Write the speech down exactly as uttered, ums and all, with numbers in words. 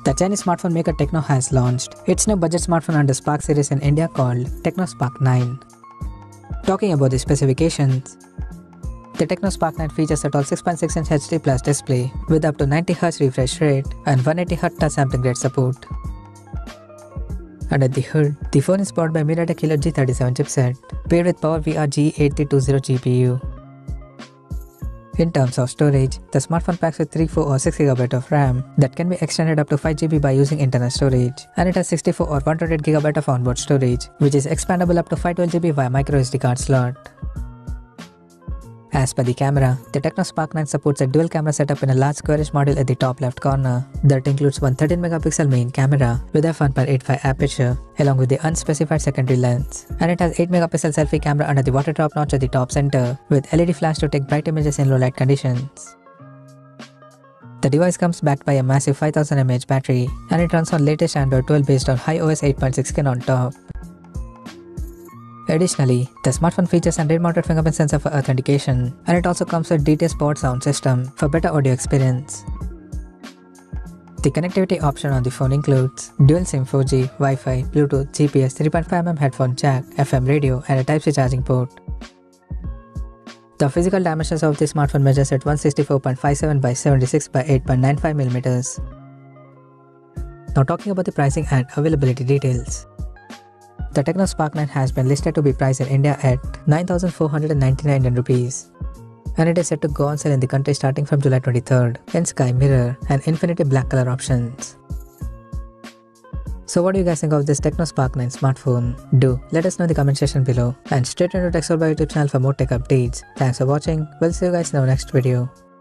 The Chinese smartphone maker Tecno has launched its new budget smartphone under Spark series in India called Tecno Spark nine. Talking about the specifications, the Tecno Spark nine features a tall six point six inch H D plus display with up to ninety hertz refresh rate and one eighty hertz touch sampling rate support. Under the hood, the phone is powered by MediaTek Helio G thirty-seven chipset, paired with PowerVR G eight three two zero G P U. In terms of storage, the smartphone packs with three, four or six gigabytes of RAM that can be extended up to five gigabytes by using internal storage, and it has sixty-four or one hundred twenty-eight gigabytes of onboard storage, which is expandable up to five hundred twelve gigabytes via microSD card slot. As per the camera, the Tecno Spark nine supports a dual camera setup in a large squarish module at the top left corner that includes one thirteen megapixel main camera with f one point eight five aperture along with the unspecified secondary lens, and it has eight megapixel selfie camera under the water drop notch at the top center with L E D flash to take bright images in low light conditions. The device comes backed by a massive five thousand milliamp hour battery, and it runs on latest Android twelve based on HiOS eight point six skin on top. Additionally, the smartphone features a rear-mounted fingerprint sensor for authentication, and it also comes with D T S powered sound system for better audio experience. The connectivity option on the phone includes dual SIM four G, Wi-Fi, Bluetooth, G P S, three point five millimeter headphone jack, F M radio, and a Type C charging port. The physical dimensions of the smartphone measures at one sixty-four point five seven by seventy-six by eight point nine five millimeters. Now talking about the pricing and availability details. The Tecno Spark nine has been listed to be priced in India at nine thousand four hundred ninety-nine Indian rupees, and it is set to go on sale in the country starting from July twenty-third in Sky Mirror and Infinity Black color options. So what do you guys think of this Tecno Spark nine smartphone? Do let us know in the comment section below, and stay tuned to TechSolve YouTube channel for more tech updates. Thanks for watching. We'll see you guys in our next video.